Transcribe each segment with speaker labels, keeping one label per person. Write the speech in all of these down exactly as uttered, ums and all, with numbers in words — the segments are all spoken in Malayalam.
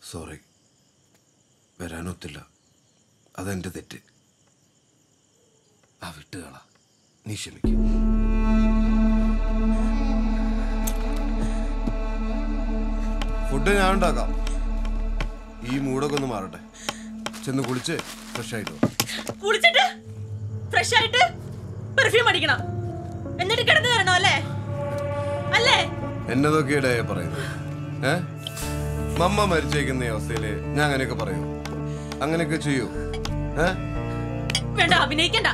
Speaker 1: സോറി, വരാനൊത്തില്ല. അതെന്റെ തെറ്റ്. ആ വിട്ടുകള, നീ ക്ഷമിക്കും. ഫുഡ് ഞാൻ ഉണ്ടാക്കാം. ഈ മൂടൊക്കെ ഒന്ന് മാറട്ടെ. ചെന്ന് കുളിച്ച് ഫ്രഷ് ആയിട്ട്
Speaker 2: കുളിച്ചിട്ട് ഫ്രഷ് ആയിട്ട് പെർഫ്യൂം അടിക്കണം, എന്നിട്ട് കിടന്നു തരണോ അല്ലേ? അല്ലേ
Speaker 1: എന്നതൊക്കെയാ പറയുന്നത്? ഏ മമ്മ മരിച്ചേക്കുന്ന അവസ്ഥയില് ഞാൻ അങ്ങനെയൊക്കെ പറയൂ? അങ്ങനെയൊക്കെ ചെയ്യൂ? ഏ
Speaker 2: വേണ്ട, അഭിനയിക്കണ്ട.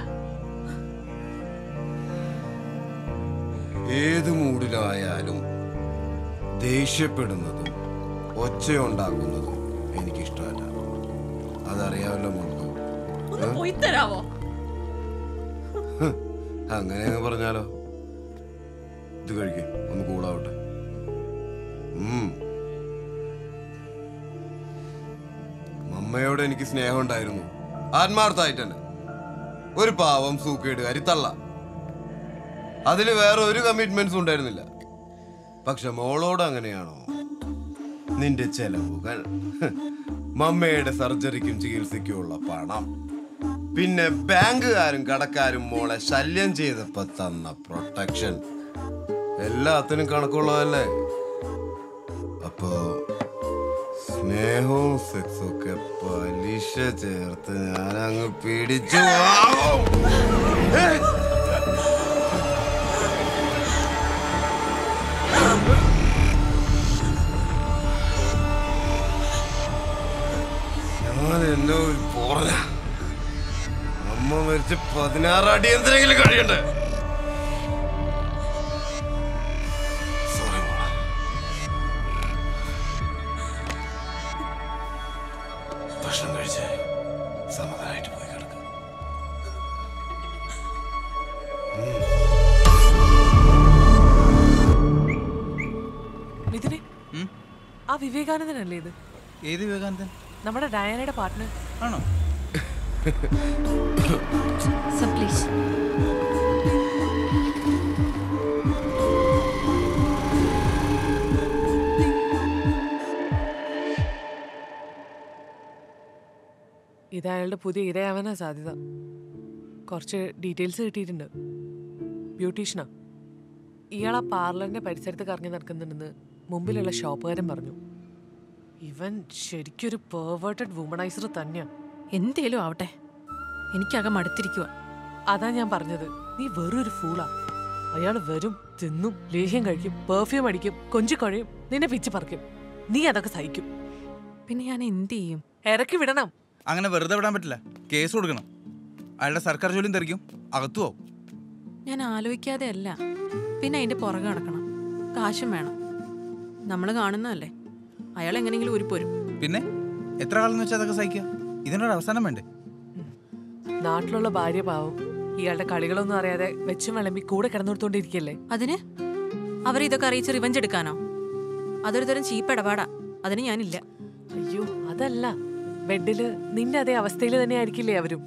Speaker 1: ഏത് മൂഡിലായാലും ദേഷ്യപ്പെടുന്നതും ഒച്ചയുണ്ടാക്കുന്നതും എനിക്കിഷ്ടമല്ല. അതറിയാമല്ലോ മോൾക്ക്.
Speaker 2: ഒന്ന് പോയി തരാവോ?
Speaker 1: അങ്ങനെ പറഞ്ഞാലോ? ഇത് കഴിക്കേ, ഒന്ന് കൂളാവട്ടെ. മമ്മയോട് എനിക്ക് സ്നേഹം ഉണ്ടായിരുന്നു, ആത്മാർത്ഥമായിട്ട് തന്നെ. ഒരു പാവം സൂക്കേടുകാരി തള്ള. അതില് വേറെ ഒരു കമ്മിറ്റ്മെന്റ്സും ഉണ്ടായിരുന്നില്ല. പക്ഷെ മോളോട് അങ്ങനെയാണോ? നിന്റെ ചെലവുകൾ, മമ്മയുടെ സർജറിക്കും ചികിത്സയ്ക്കുമുള്ള പണം, പിന്നെ ബാങ്കുകാരും കടക്കാരും മോളെ ശല്യം ചെയ്തപ്പോ തന്ന പ്രൊട്ടക്ഷൻ, എല്ലാത്തിനും കണക്കുള്ളതല്ലേ? അപ്പോ സ്നേഹവും സെക്സും ഒക്കെ പലിശ ചേർത്ത് ഞാൻ അങ്ങ് പിടിച്ചു. ഞാൻ എന്നെ ഒരു പോറ അമ്മ മരിച്ച് പതിനാറ് അടി എന്തെങ്കിലും കഴിയണ്ടേ? ഭക്ഷണം കഴിച്ച് സമാധാനമായിട്ട് പോയി കിടക്കും.
Speaker 3: മിഥുനെ, ആ വിവേകാനന്ദനല്ലേ ഇത്?
Speaker 4: ഏത് വിവേകാനന്ദൻ?
Speaker 3: നമ്മുടെ ഡയാനയുടെ പാർട്ട്ണർ
Speaker 4: ആണോ?
Speaker 5: പ്ലീസ്
Speaker 3: ഇത് അയാളുടെ പുതിയ ഇരയാവാനാ സാധ്യത. കുറച്ച് ഡീറ്റെയിൽസ് കിട്ടിയിട്ടുണ്ട്. ബ്യൂട്ടീഷ്യനാ. ഇയാൾ ആ പാർലറിന്റെ പരിസരത്ത് കറങ്ങി നടക്കുന്നുണ്ടെന്ന് മുമ്പിലുള്ള ഷോപ്പുകാരൻ പറഞ്ഞു. ഇവൻ ശരിക്കൊരു പെർവേർട്ടഡ് വുമണൈസർ തന്നെയാ.
Speaker 5: എന്തേലും ആവട്ടെ, എനിക്കകം അടുത്തിരിക്കുക.
Speaker 3: അതാ ഞാൻ പറഞ്ഞത്, നീ വെറൊരു ഫൂളാ. അയാൾ വരും, തിന്നും, ലേഹ്യം കഴിക്കും, പെർഫ്യൂം അടിക്കും, കൊഞ്ചിക്കൊഴയും, നിന്നെ പിച്ച് പറിക്കും. നീ അതൊക്കെ സഹിക്കും.
Speaker 5: പിന്നെ ഞാൻ എന്ത് ചെയ്യും?
Speaker 3: ഇറക്കി വിടണം.
Speaker 4: അങ്ങനെ വെറുതെ വിടാൻ പറ്റില്ല, കേസ് കൊടുക്കണം. അയാളുടെ സർക്കാർ ജോലിയും തെറിക്കും, അകത്തു ആവും.
Speaker 5: ഞാൻ ആലോചിക്കാതെ അല്ല, പിന്നെ അതിന്റെ പുറകെ നടക്കണം, കാശും വേണം. നമ്മൾ കാണുന്നതല്ലേ, അയാൾ എങ്ങനെയെങ്കിലും ഉരുപ്പോരും.
Speaker 4: പിന്നെ എത്ര കാലം വെച്ചാൽ അതൊക്കെ സഹിക്കുക? ഇതിനൊരു അവസാനം വേണ്ടേ?
Speaker 3: നാട്ടിലുള്ള ഭാര്യ പാവം ഇയാളുടെ കളികളൊന്നും അറിയാതെ വെച്ചും വിളമ്പി കൂടെ കിടന്നുകൊടുത്തോണ്ടിരിക്കല്ലേ.
Speaker 5: അതിന് അവരിതൊക്കെ അറിയിച്ച് റിവഞ്ച് എടുക്കാനോ? അതൊരു തരം ചീപ്പ് ഇടപാടാ, അതിന് ഞാനില്ല.
Speaker 3: അയ്യോ അതല്ല, ബെഡില് നിന്റെ അതേ അവസ്ഥയിൽ തന്നെ ആയിരിക്കില്ലേ അവരും?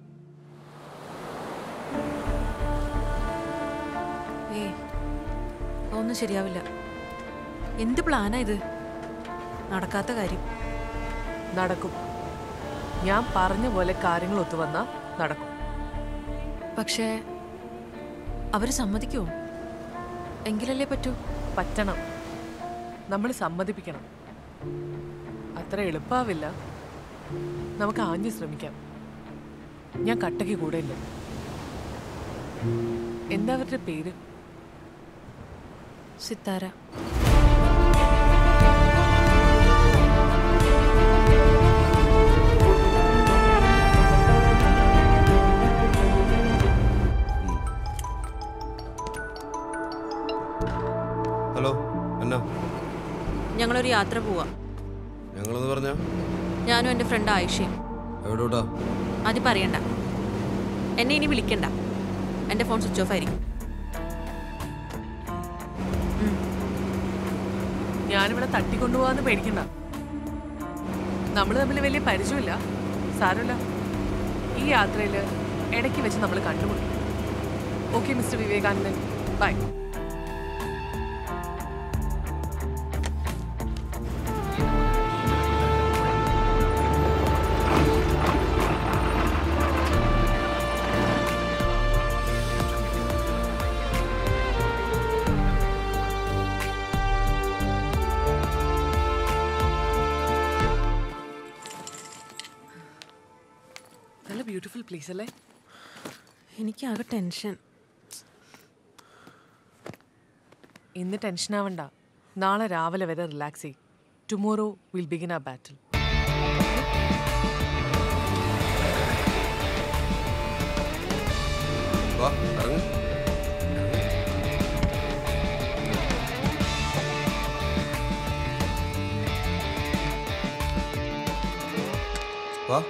Speaker 5: ഏ ഒന്നും ശരിയാവില്ല. എന്ത് പ്ലാനാ ഇത്? നടക്കാത്ത കാര്യം.
Speaker 3: നടക്കും. ഞാൻ പറഞ്ഞ പോലെ കാര്യങ്ങൾ ഒത്തുവന്നാ നടക്കും.
Speaker 5: പക്ഷേ അവര് സമ്മതിക്കുമോ? എങ്കിലല്ലേ പറ്റൂ.
Speaker 3: പറ്റണം, നമ്മൾ സമ്മതിപ്പിക്കണം. അത്ര എളുപ്പാവില്ല, നമുക്ക് ആഞ്ഞു ശ്രമിക്കാം. ഞാൻ കട്ടയ്ക്ക് കൂടെ ഇല്ല. എന്താ അവരുടെ പേര്?
Speaker 5: സിത്താര.
Speaker 1: ഹലോ, എന്നാ?
Speaker 5: ഞങ്ങളൊരു യാത്ര പോവാ.
Speaker 1: ഞങ്ങളെന്ന് പറഞ്ഞ
Speaker 5: ഞാനും എൻ്റെ ഫ്രണ്ട് ആയിഷയും.
Speaker 1: എവിടോട്ടാ?
Speaker 5: അത് പറയണ്ട, എന്നെ ഇനി വിളിക്കണ്ട. എൻ്റെ ഫോൺ സ്വിച്ച് ഓഫ് ആയിരിക്കും.
Speaker 3: ഞാനിവിടെ തട്ടിക്കൊണ്ടുപോകാന്ന് പേടിക്കണ്ട. നമ്മൾ തമ്മിൽ വലിയ പരിചയമില്ല, സാരമില്ല. ഈ യാത്രയിൽ ഇടയ്ക്ക് വെച്ച് നമ്മൾ കണ്ടുമുട്ടും. Okay mister Vivekanandan, bye. Beautiful place അല്ലേ?
Speaker 5: എനിക്കാകെ ടെൻഷൻ.
Speaker 3: ഇന്ന് ടെൻഷൻ ആവണ്ട, നാളെ രാവിലെ വരെ റിലാക്സ് ചെയ്യും. ടുമോറോ വിൽ ബിഗിൻ ആ ബാറ്റിൽ.
Speaker 1: വാ ഇറങ്ങ്. വാ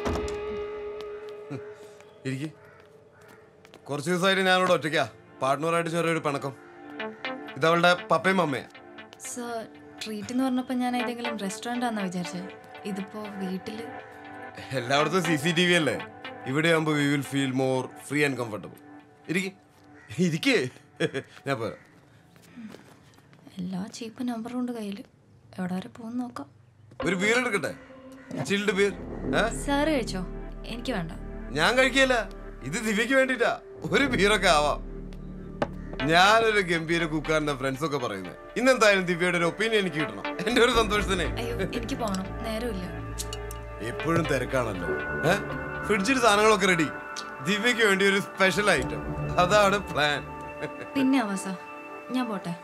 Speaker 1: ഇരിക്ക്. കുറച്ച് ദിവസമായിട്ട് ഞാനിവിടെ ഒറ്റയ്ക്കാ. പാർട്ട്ണറായിട്ട് ചെറിയൊരു പിണക്കം. ഇതവളുടെ പപ്പയും അമ്മയാ.
Speaker 6: സർ, ട്രീറ്റ് എന്ന് പറഞ്ഞപ്പോൾ ഞാൻ ഏതെങ്കിലും റെസ്റ്റോറൻ്റ് ആണെന്നാ വിചാരിച്ചത്. ഇതിപ്പോ വീട്ടില്
Speaker 1: എല്ലായിടത്തും സി സി ടി വി അല്ലേ. ഇവിടെ ആകുമ്പോൾ we will feel more free and comfortable. ഇരിക്ക് ഇരിക്കേ, ഞാൻ പോരാ.
Speaker 6: എല്ലാ ചീപ്പ് നമ്പറും ഉണ്ട് കയ്യിൽ. എവിടെ വരെ പോകുന്ന നോക്കാം.
Speaker 1: ഒരു ബീർ എടുക്കട്ടെ? Chilled beer.
Speaker 6: സാറ് കഴിച്ചോ? എനിക്ക് വേണ്ട.
Speaker 1: ഞാൻ കഴിക്കില്ല, ഇത് ദിവ്യക്ക് വേണ്ടിട്ടാ. ഒരു ബീറൊക്കെ ആവാം. ഞാനൊരു ഗംഭീര കുക്കാരന്റെ ഫ്രണ്ട്സ് ഒക്കെ പറയുന്നത്. ഇന്നെന്തായാലും ദിവ്യയുടെ ഒരു ഒപ്പീനിയൻ എനിക്ക് കിട്ടണം, എന്റെ ഒരു സന്തോഷത്തിന്.
Speaker 6: അയ്യോ, എനിക്ക് പോണം, നേരമില്ല.
Speaker 1: എപ്പോഴും തിരക്കാണല്ലോ. ഏഹ് ഫ്രിഡ്ജിൽ സാധനങ്ങളൊക്കെ റെഡി. ദിവ്യക്ക് വേണ്ടി ഒരു സ്പെഷ്യൽ ഐറ്റം, അതാണ് പ്ലാൻ.
Speaker 6: പിന്നെ അവസ ഞാൻ പോട്ടെ.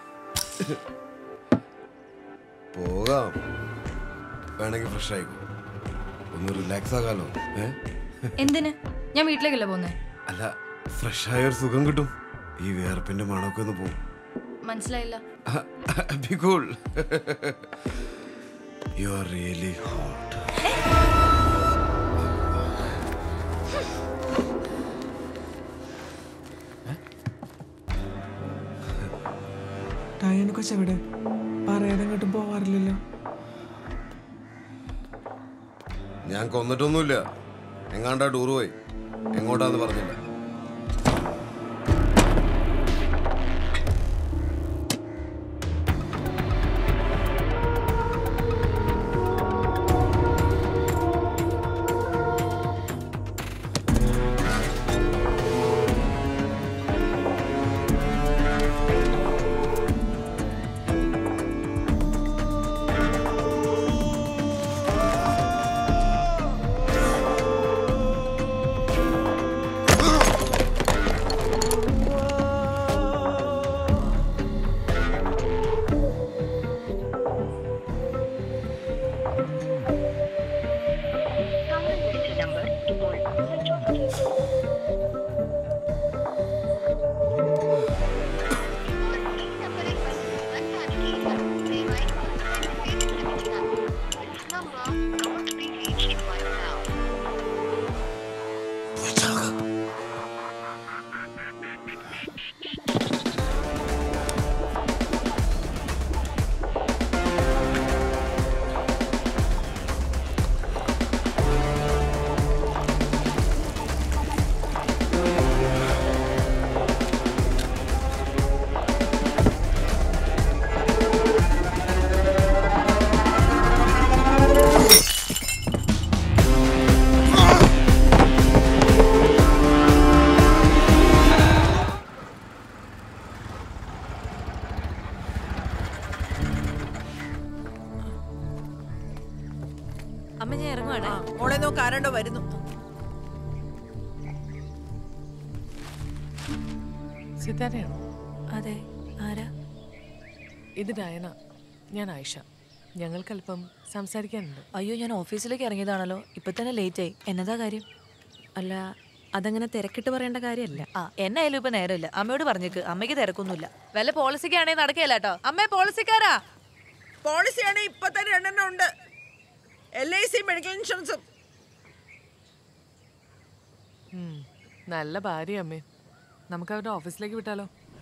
Speaker 1: പോകാം, വേണമെങ്കിൽ ഫ്രഷ് ആയിക്കോ, ഒന്ന് റിലാക്സ് ആകാലോ. ഏഹ്
Speaker 6: എന്തിന്? ഞാൻ വീട്ടിലേക്കല്ലേ പോന്നേ?
Speaker 1: അല്ല, ഫ്രഷ് ആയ ഒരു സുഖം കിട്ടും. ഈ വേർപ്പിന്റെ മണമൊക്കെ ഒന്ന് പോകും.
Speaker 6: മനസ്സിലായില്ല.
Speaker 1: Be cool. You are really hot.
Speaker 7: Diana കൊച്ചെവിടെ? പറയാതെ ഇങ്ങോട്ടും പോവാറില്ലല്ലോ.
Speaker 1: ഞാൻ കൊന്നിട്ടൊന്നുമില്ല. എങ്ങാണ്ടാ ടൂർ പോയി. എങ്ങോട്ടാന്ന് പറഞ്ഞില്ല.
Speaker 5: അമ്മ ഞാൻ ഇറങ്ങുവാണേ.
Speaker 8: മോളെ നോക്ക്, ആരാണ്ടോ വരുന്നു.
Speaker 3: സിതാരയാണോ?
Speaker 5: അതെ, ആരാ?
Speaker 3: ഇത് ഡയന, ഞാൻ ആയിഷ. ഞങ്ങൾക്കല്പം സംസാരിക്കാനുണ്ട്.
Speaker 9: അയ്യോ, ഞാൻ ഓഫീസിലേക്ക് ഇറങ്ങിയതാണല്ലോ, ഇപ്പൊ തന്നെ ലേറ്റ് ആയി. എന്നതാ കാര്യം?
Speaker 5: അല്ല, അതങ്ങനെ തിരക്കിട്ട് പറയേണ്ട കാര്യമല്ല.
Speaker 9: ആ, എന്നായാലും ഇപ്പൊ നേരമില്ല. അമ്മയോട് പറഞ്ഞേക്ക്, അമ്മയ്ക്ക് തിരക്കൊന്നുമില്ല. വല്ല പോളിസിക്കാണെങ്കിൽ നടക്കുകയല്ല കേട്ടോ. അമ്മേ, പോളിസിക്കാരാ?
Speaker 8: പോളിസിയാണ് ഇപ്പൊ തന്നെ രണ്ടെണ്ണം ഉണ്ട്. എൽ ഐ സി മെഡിക്കൽ ഇൻഷുറൻസും.
Speaker 3: നല്ല ഭാര്യ അമ്മേ. നമുക്ക് അവരുടെ ഓഫീസിലേക്ക് വിട്ടാലോ?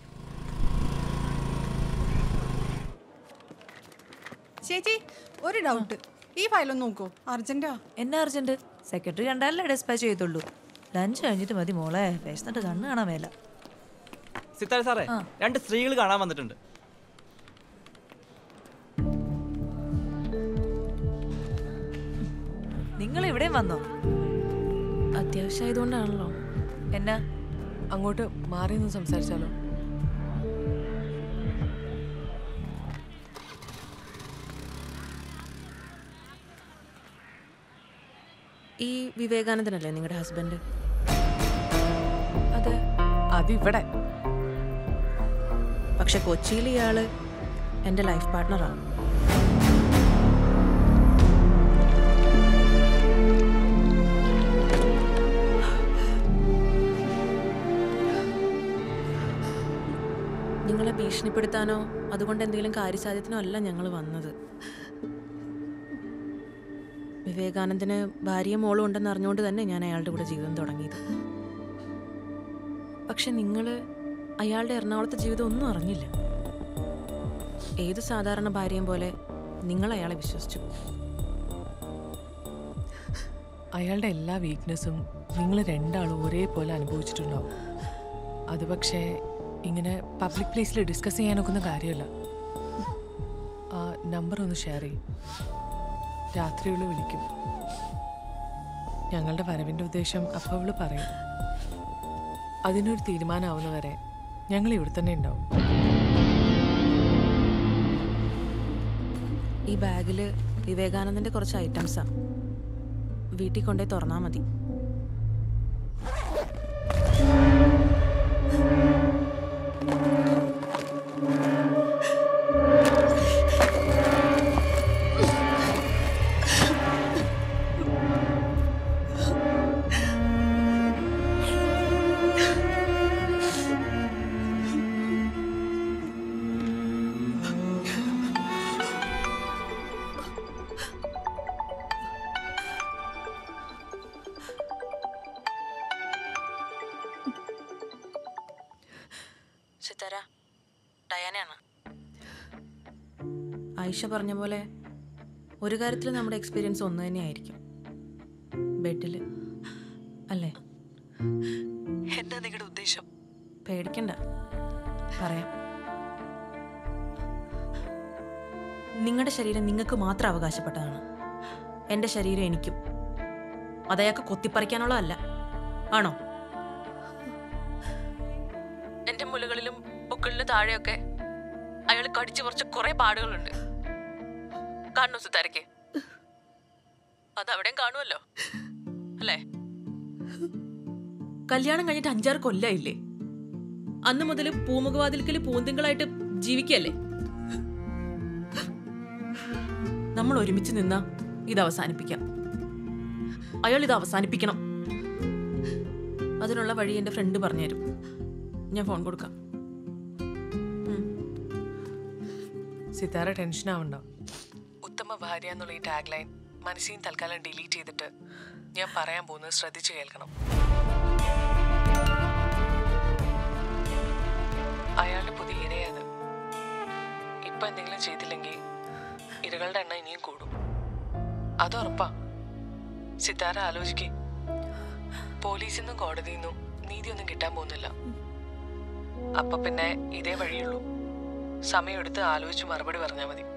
Speaker 10: ചേച്ചി, ഒരു ഡൗട്ട്. ഈ ഫയലൊന്ന് നോക്കൂ, അർജന്റാ.
Speaker 9: എന്നാ അർജന്റ്? സെക്രട്ടറി കണ്ടാലേ ഡിസ്പാച്ച് ചെയ്തുള്ളൂ. ലഞ്ച് കഴിഞ്ഞിട്ട് മതി മോളെ, വിശന്നിട്ട് കണ്ണ് കാണാൻ മേല.
Speaker 11: സിത്താര സാറേ, രണ്ട് സ്ത്രീകൾ കാണാൻ വന്നിട്ടുണ്ട്.
Speaker 9: നിങ്ങൾ ഇവിടെയും വന്നോ?
Speaker 5: അത്യാവശ്യമായതുകൊണ്ടാണല്ലോ.
Speaker 9: എന്നാ?
Speaker 3: അങ്ങോട്ട് മാറി നിന്ന് സംസാരിച്ചാലോ?
Speaker 5: ഈ വിവേകാനന്ദനല്ലേ നിങ്ങളുടെ ഹസ്ബൻഡ്? അതെ.
Speaker 3: അതിവിടെ.
Speaker 5: പക്ഷെ കൊച്ചിയിൽ ഇയാള് എൻ്റെ ലൈഫ് പാർട്ട്ണറാണ്. നിങ്ങളെ ഭീഷണിപ്പെടുത്താനോ അതുകൊണ്ട് എന്തെങ്കിലും കാര്യസാധ്യത്തിനോ അല്ല ഞങ്ങൾ വന്നത്. വിവേകാനന്ദന് ഭാര്യയും മോളും ഉണ്ടെന്ന് അറിഞ്ഞുകൊണ്ട് തന്നെ ഞാൻ അയാളുടെ കൂടെ ജീവിതം തുടങ്ങിയത്. പക്ഷെ നിങ്ങൾ അയാളുടെ എറണാകുളത്തെ ജീവിതം ഒന്നും അറിഞ്ഞില്ല. ഏത് സാധാരണ ഭാര്യയും പോലെ നിങ്ങൾ അയാളെ വിശ്വസിച്ചു.
Speaker 3: അയാളുടെ എല്ലാ വീക്ക്നെസ്സും നിങ്ങൾ രണ്ടാളും ഒരേപോലെ അനുഭവിച്ചിട്ടുണ്ടാവും. അത് പക്ഷേ ഇങ്ങനെ പബ്ലിക് പ്ലേസിൽ ഡിസ്കസ് ചെയ്യാനൊക്കുന്ന കാര്യമല്ല. ആ നമ്പർ ഒന്ന് ഷെയർ ചെയ്യും. രാത്രിയുള്ള വിളിക്കും. ഞങ്ങളുടെ വരവിൻ്റെ ഉദ്ദേശം അപ്പോൾ അവള് പറയും. അതിനൊരു തീരുമാനമാവുന്നവരെ ഞങ്ങൾ ഇവിടെ തന്നെ ഉണ്ടാവും.
Speaker 5: ഈ ബാഗിൽ വിവേകാനന്ദൻ്റെ കുറച്ച് ഐറ്റംസാണ്. വീട്ടിൽ കൊണ്ടുപോയി തുറന്നാൽ മതി. സിത്താര, ഡയാനയാണ്. ആയിഷ പറഞ്ഞ പോലെ ഒരു കാര്യത്തിൽ നമ്മുടെ എക്സ്പീരിയൻസ് ഒന്ന് തന്നെയായിരിക്കും. ബെഡിൽ അല്ലേ?
Speaker 3: എന്താ നിങ്ങളുടെ ഉദ്ദേശം?
Speaker 5: പേടിക്കണ്ട, പറയാം. നിങ്ങളുടെ ശരീരം നിങ്ങൾക്ക് മാത്രം അവകാശപ്പെട്ടതാണ്. എൻ്റെ ശരീരം എനിക്കും. അതയാൾക്ക് കൊത്തിപ്പറിക്കാനുള്ളതല്ല. ആണോ?
Speaker 3: എന്റെ മുലകളിലും പൊക്കളിലും താഴെയൊക്കെ അയാൾ കടിച്ചു കുറച്ച് കുറെ പാടുകളുണ്ട്. കാണുന്നു സിത്താരയ്ക്ക്? അതവിടെയും കാണുമല്ലോ അല്ലേ?
Speaker 5: കല്യാണം കഴിഞ്ഞിട്ട് അഞ്ചാറ് കൊല്ലായില്ലേ? അന്ന് മുതൽ പൂമുഖവാതിൽക്കല് പൂന്തിങ്കളായിട്ട് ജീവിക്കല്ലേ? നമ്മൾ ഒരുമിച്ച് നിന്നാ ഇത് അവസാനിപ്പിക്കാം. അയാൾ ഇത് അവസാനിപ്പിക്കണം. അതിനുള്ള വഴി എൻ്റെ ഫ്രണ്ട് പറഞ്ഞുതരും. ഞാൻ ഫോൺ കൊടുക്കാം.
Speaker 3: സിത്താര ടെൻഷൻ ആവണ്ട. ഉത്തമ ഭാര്യ എന്നുള്ള ഈ ടാഗ് ലൈൻ മനസ്സിൽ നിന്ന് തൽക്കാലം ഡിലീറ്റ് ചെയ്തിട്ട് ഞാൻ പറയാൻ പോകുന്നത് ശ്രദ്ധിച്ചു കേൾക്കണം. അയാളുടെ പുതിയ ഇരയത്. ഇപ്പൊ എന്തെങ്കിലും ചെയ്തില്ലെങ്കിൽ ഇരകളുടെ എണ്ണം ഇനിയും കൂടും. അത് ഉറപ്പാ. സിത്താര ആലോചിക്കേ. പോലീസിൽ നിന്നും കോടതിയിൽ നിന്നും നീതിയൊന്നും കിട്ടാൻ പോകുന്നില്ല. അപ്പൊ പിന്നെ ഇതേ വഴിയുള്ളൂ. സമയമെടുത്ത് ആലോചിച്ച് മറുപടി പറഞ്ഞാൽ മതി.